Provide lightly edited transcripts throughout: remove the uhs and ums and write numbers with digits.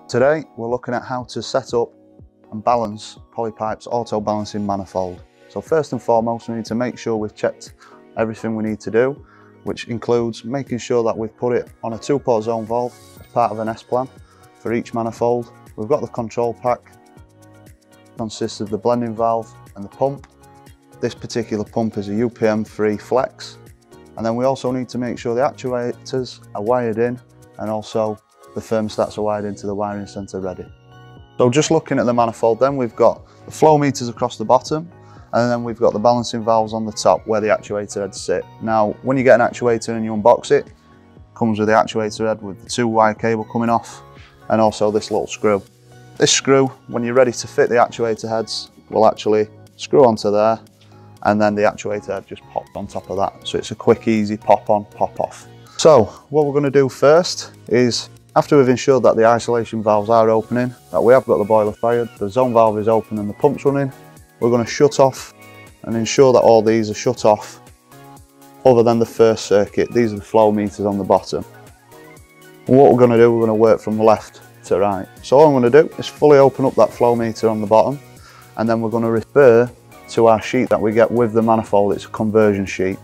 Today we're looking at how to set up and balance Polypipe's auto balancing manifold. So first and foremost, we need to make sure we've checked everything we need to do, which includes making sure that we've put it on a 2-port zone valve as part of an S-plan for each manifold. We've got the control pack, consists of the blending valve and the pump. This particular pump is a UPM-free flex. And then we also need to make sure the actuators are wired in, and also the thermostats are wired into the wiring centre ready. So just looking at the manifold then, we've got the flow meters across the bottom, and then we've got the balancing valves on the top where the actuator heads sit. Now, when you get an actuator and you unbox it, it comes with the actuator head with the 2-wire cable coming off, and also this little screw. This screw, when you're ready to fit the actuator heads, will actually screw onto there, and then the actuator head just pops on top of that. So it's a quick, easy pop on, pop off. So what we're going to do first is, after we've ensured that the isolation valves are opening, that we have got the boiler fired, the zone valve is open and the pump's running, we're going to shut off and ensure that all these are shut off other than the first circuit. These are the flow meters on the bottom. And what we're going to do, we're going to work from left to right. So all I'm going to do is fully open up that flow meter on the bottom, and then we're going to refer to our sheet that we get with the manifold. It's a conversion sheet.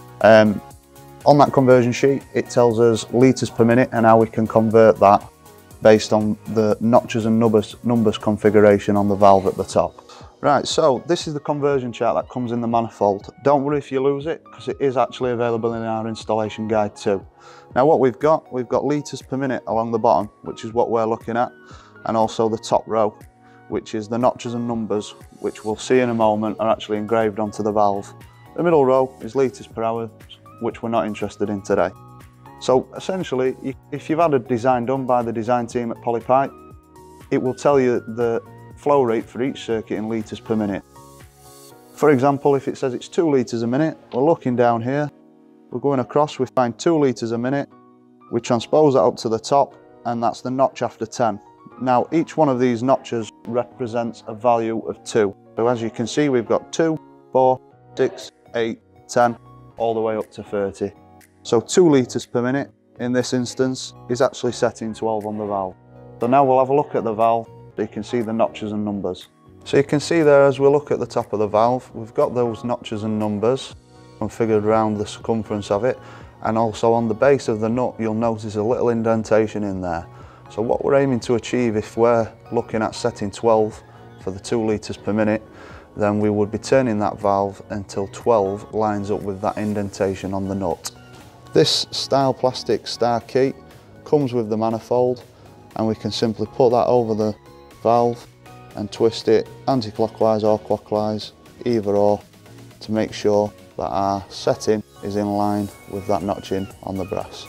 On that conversion sheet, it tells us litres per minute and how we can convert that based on the notches and numbers configuration on the valve at the top. Right, so this is the conversion chart that comes in the manifold. Don't worry if you lose it, because it is actually available in our installation guide too. Now what we've got litres per minute along the bottom, which is what we're looking at, and also the top row, which is the notches and numbers, which we'll see in a moment are actually engraved onto the valve. The middle row is litres per hour, which we're not interested in today. So essentially, if you've had a design done by the design team at Polypipe, it will tell you the flow rate for each circuit in litres per minute. For example, if it says it's 2 litres a minute, we're looking down here, we're going across, we find 2 litres a minute, we transpose that up to the top, and that's the notch after 10. Now, each one of these notches represents a value of 2. So as you can see, we've got 2, 4, 6, 8, 10, all the way up to 30. So 2 litres per minute in this instance is actually setting 12 on the valve. So now we'll have a look at the valve so you can see the notches and numbers. So you can see there, as we look at the top of the valve, we've got those notches and numbers configured around the circumference of it, and also on the base of the nut you'll notice a little indentation in there. So what we're aiming to achieve, if we're looking at setting 12 for the 2 litres per minute, then we would be turning that valve until 12 lines up with that indentation on the nut. This style plastic star key comes with the manifold, and we can simply put that over the valve and twist it anti-clockwise or clockwise, either or, to make sure that our setting is in line with that notching on the brass.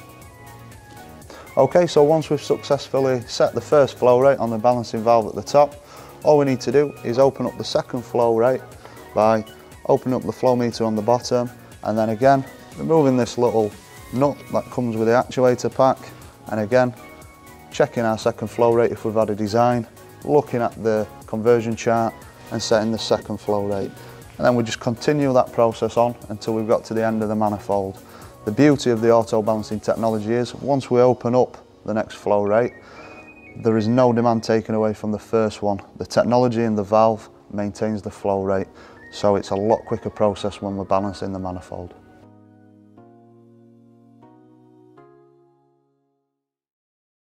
Okay, so once we've successfully set the first flow rate on the balancing valve at the top, all we need to do is open up the second flow rate by opening up the flow meter on the bottom, and then again removing this little nut that comes with the actuator pack, and again checking our second flow rate if we've had a design, looking at the conversion chart and setting the second flow rate. And then we just continue that process on until we've got to the end of the manifold. The beauty of the auto balancing technology is, once we open up the next flow rate, there is no demand taken away from the first one. The technology in the valve maintains the flow rate, so it's a lot quicker process when we're balancing the manifold.